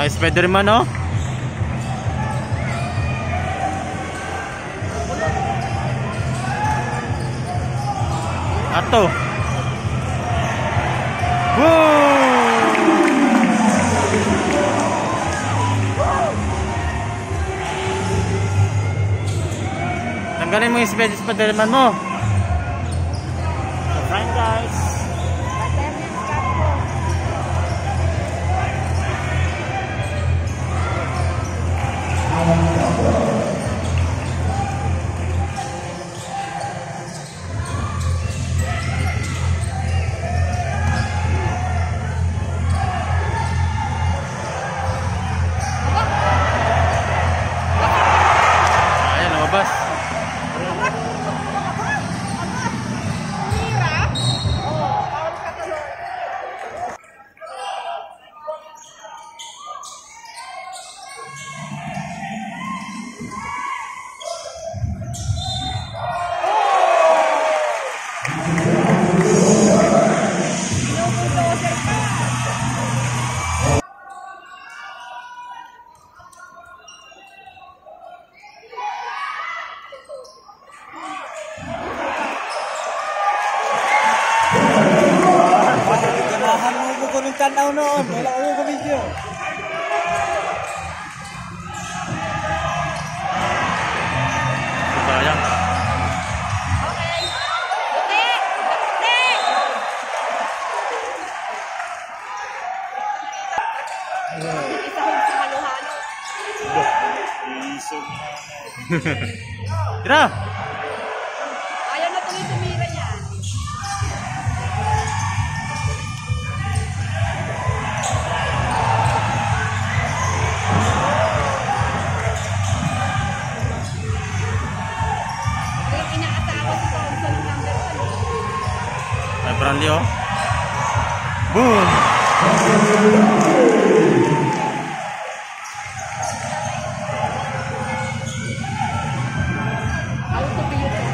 Mga Spider-Man, no? Ato. Woo! Tanggalin mo yung Spider-Man mo. So, fine guys. Ayan, lumabas. Ganahan mo ko ng tanaw noon. Wala ko ko video. Sayang. Tira! Ayaw na tuloy tumira niya. Walang inaasawa si Thompson ng number 1. Ay, Brandy, oh. Boom! Out to be it.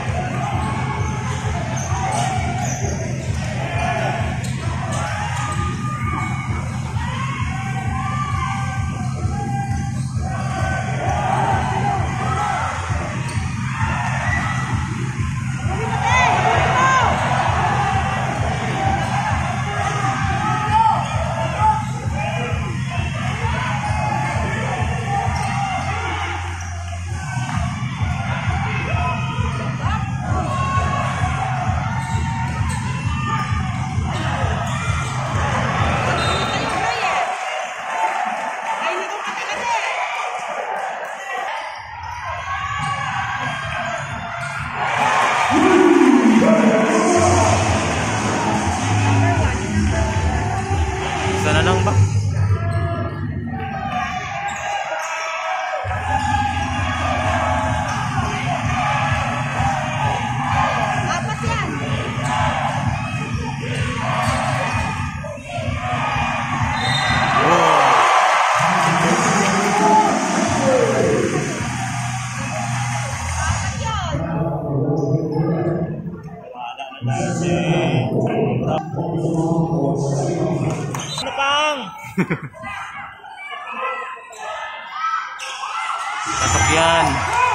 Sana lang ba? Apat yan. Pasok yan.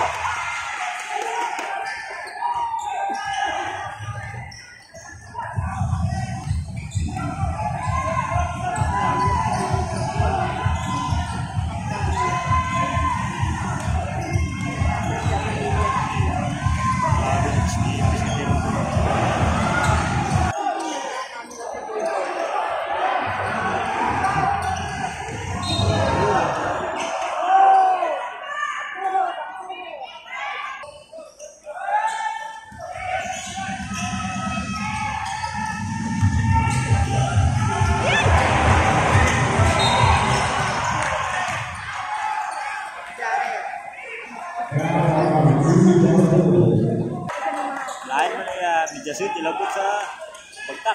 Lain mo na yan. Midyasit, ilabot sa pagtak.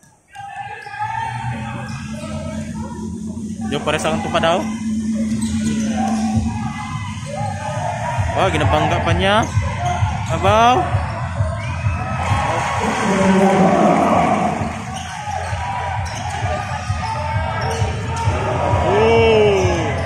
Yung pare sa pa daw. Wah, ginabangga pa niya. Abaw. Oh.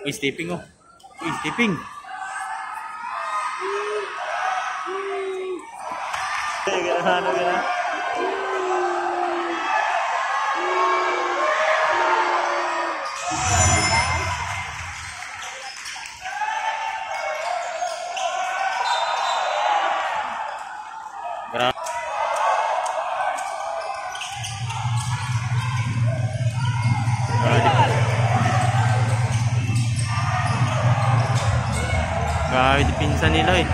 Uy, stepping oh. Uy, stepping. Ano gano'n? Grabe. Grabe pinsa nila eh.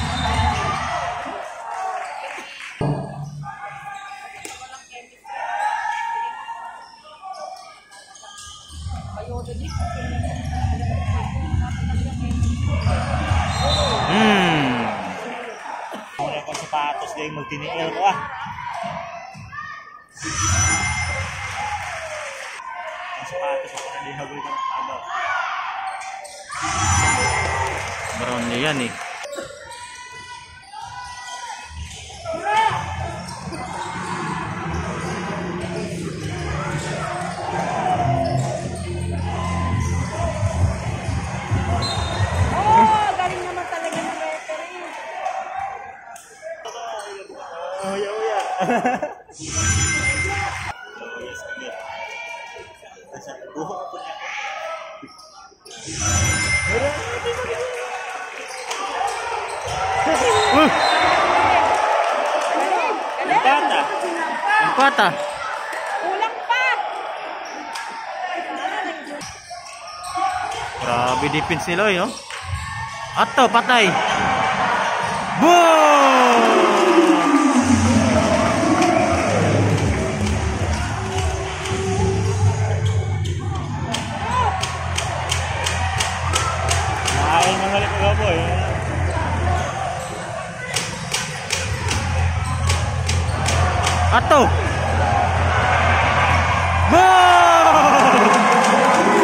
Wala akong sapatos dahil magtiniil ko ah. Ang sapatos ako na dihagol ka ng pagaw. Brown na yan eh. Oh, galing naman talaga ng referee. Uya. Yes, kami. Buho ko niya. Bata. Ang pata. Kulang pa. Grabe defense nila eh, no? Ato, patay. Boom! Ay, mga ko boy. Ato. Boom!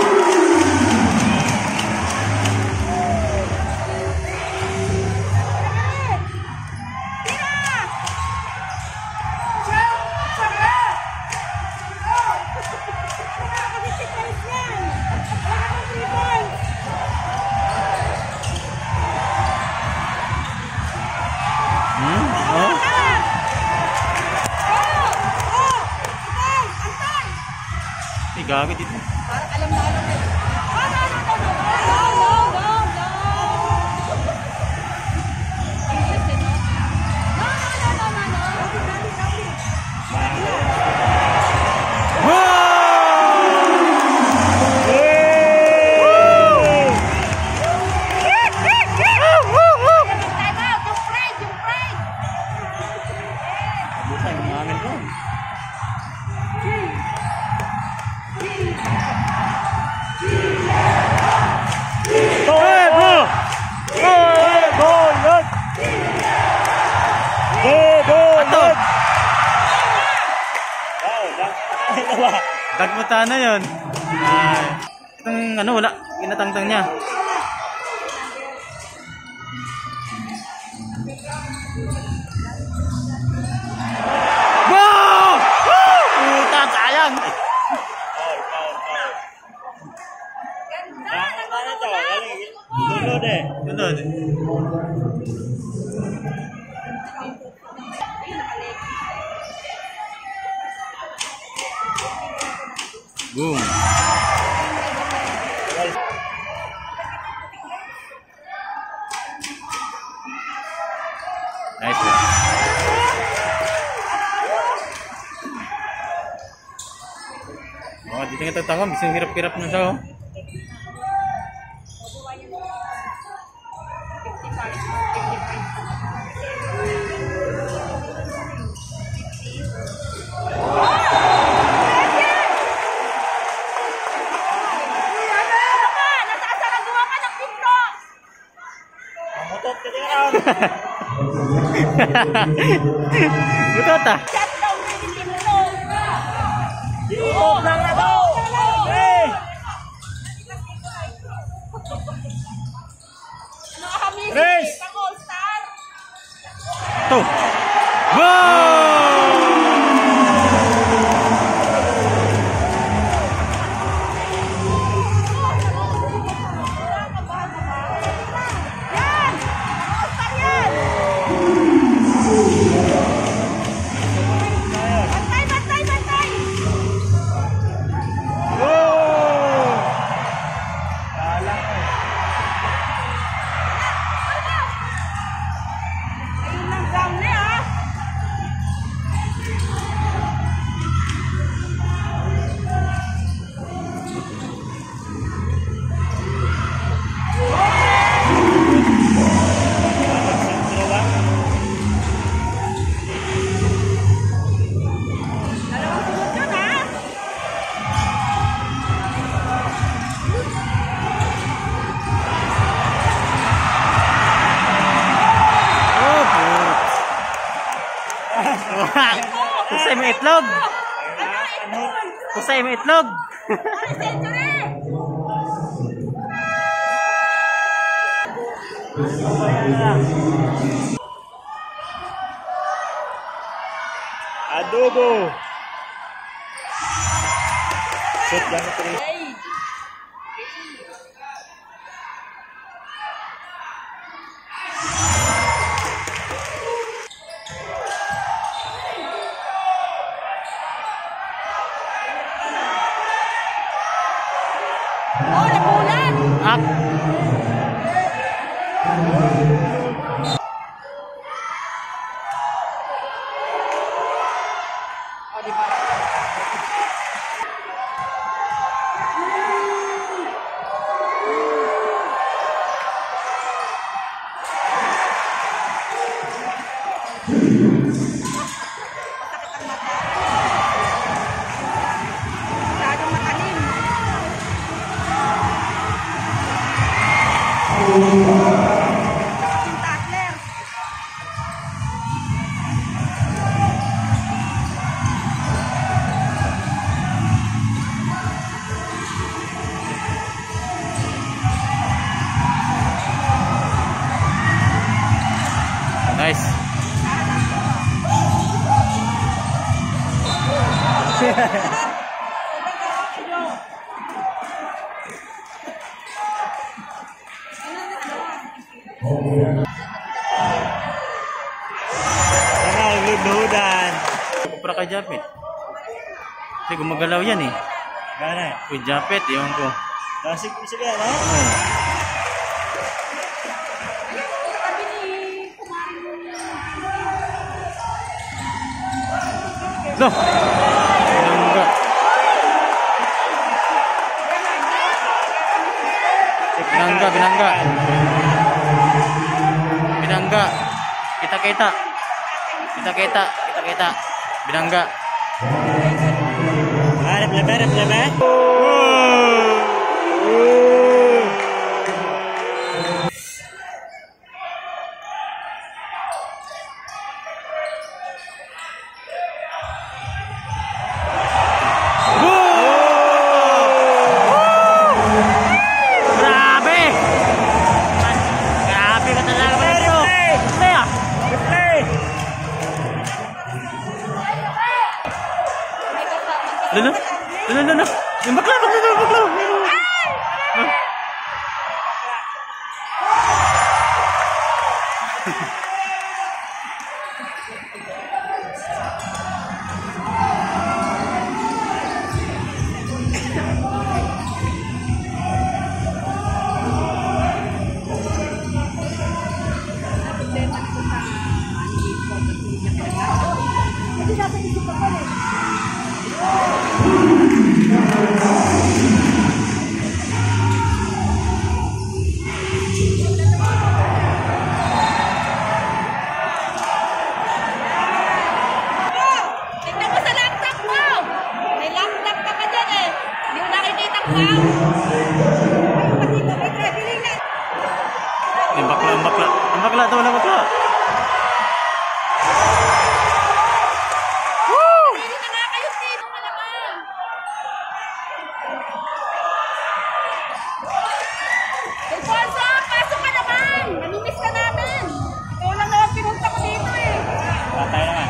Oh? Eh, gabi dito. Parang alam na. No. English, eh, no? Time out. Yung pride. Bukan yung amin ko. Dagmuta na yun. Itong ano, wala. Ginatangtang niya. Wow! Woo! Puta, sayang! Sunod. Boom. Nice one. Oh, dito nga tatangam. Bising hirap-hirap na siya, oh. Butot ah. Race! Tuh. Wow! Kusay mo itlog. Ano? Kusay mo itlog. Adobo. Shoot lang ito rin. Oh, nabulan! Ak. Oh, di ba? Masyadong matalim. Yung tatler. Nice. Ano, luludan. Kupra kay Japet. Kasi gumagalaw yan eh. Gana. Uy, Japet, ewan ko. Dasig ko siya, no? Sabi ni kumain Loh! Binangga. Binangga, binangga. Binangga. Kita-kita. Kita-kita. Kita-kita. Binangga. Harap lebe, harap lebe. Grabe! Grabe ka talaga ba ito? Play ah! Replay! Lalo? Lalo? Yung bakla! Bakla! Tingnan mo sa laptop mo! May laptop ka pa dyan eh. Hindi mo nakikita ko. Pati ba may traveling na? Yung bakla, ang bakla. Ang bakla daw na bakla. Hindi na nga kayo sino ka naman. Alfonso, pasok ka naman! Namimiss ka namin! Ikaw lang naman pinunta ko dito eh. Patay naman.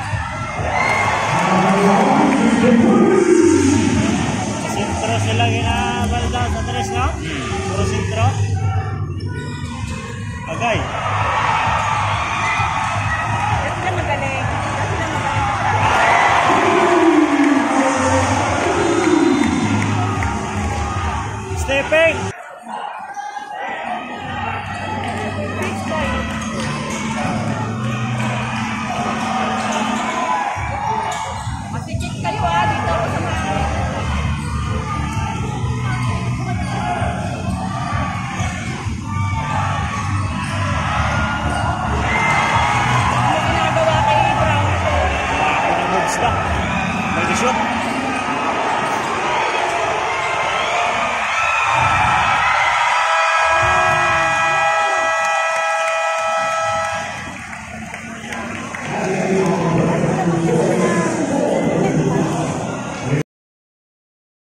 Sintro sila ginabalda sa tres, no? Puro sintro. Agay. Kasi na magaling. Kasi na magaling. Stepping. Masikip kayo ah, dito ako sa mga... Ano ginagawa kay Brown? Ako na moves ka. May shoot.